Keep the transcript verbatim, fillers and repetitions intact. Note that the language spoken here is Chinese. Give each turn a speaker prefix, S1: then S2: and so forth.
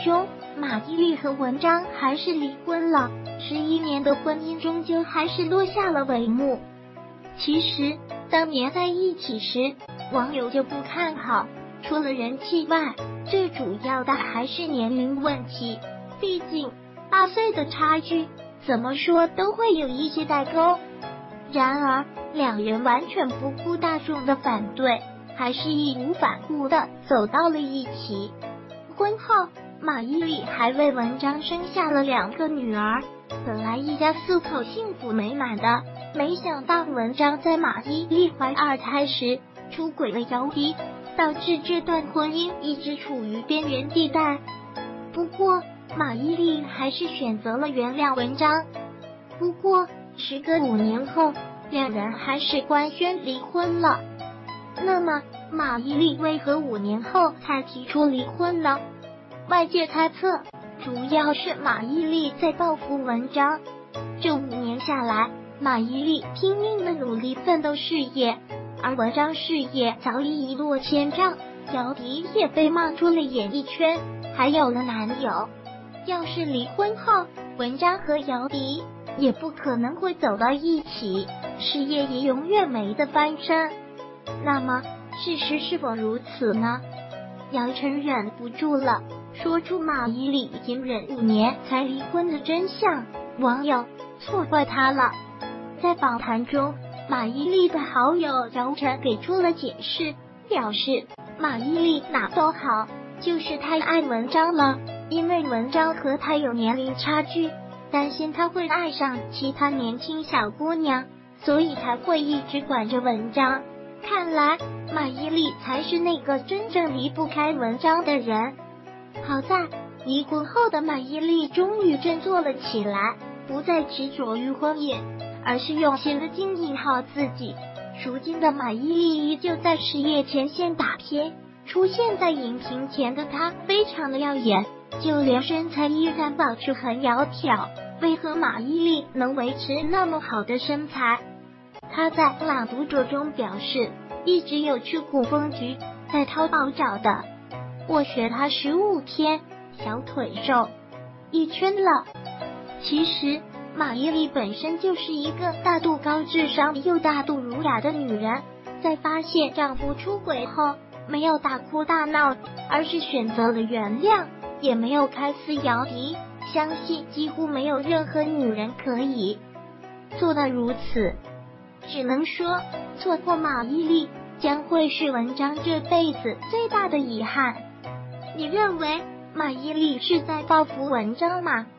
S1: 终，马伊琍和文章还是离婚了，十一年的婚姻终究还是落下了帷幕。其实当年在一起时，网友就不看好，除了人气外，最主要的还是年龄问题。毕竟八岁的差距，怎么说都会有一些代沟。然而两人完全不顾大众的反对，还是义无反顾的走到了一起。婚后，马伊琍还为文章生下了两个女儿，本来一家四口幸福美满的，没想到文章在马伊琍怀二胎时出轨了姚笛，导致这段婚姻一直处于边缘地带。不过马伊琍还是选择了原谅文章。不过时隔五年后，两人还是官宣离婚了。那么马伊琍为何五年后才提出离婚呢？外界猜测，主要是马伊琍在报复文章。这五年下来，马伊琍拼命的努力奋斗事业，而文章事业早已一落千丈，姚笛也被骂出了演艺圈，还有了男友。要是离婚后，文章和姚笛也不可能会走到一起，事业也永远没得翻身。那么事实是否如此呢？姚晨忍不住了，说出马伊琍隐忍五年才离婚的真相，网友错怪他了。在访谈中，马伊琍的好友姚晨给出了解释，表示马伊琍哪都好，就是太爱文章了，因为文章和他有年龄差距，担心他会爱上其他年轻小姑娘，所以才会一直管着文章。看来马伊琍才是那个真正离不开文章的人。好在离婚后的马伊琍终于振作了起来，不再执着于婚姻，而是用心的经营好自己。如今的马伊琍依旧在事业前线打拼，出现在荧屏前的她非常的耀眼，就连身材依然保持很窈窕。为何马伊琍能维持那么好的身材？她在朗读者中表示，一直有去古风局，在淘宝找的。我学她十五天，小腿瘦一圈了。其实马伊琍本身就是一个大度高智商又大度儒雅的女人，在发现丈夫出轨后，没有大哭大闹，而是选择了原谅，也没有开撕姚笛，相信几乎没有任何女人可以做到如此。只能说错过马伊琍将会是文章这辈子最大的遗憾。你认为马伊琍是在报复文章吗？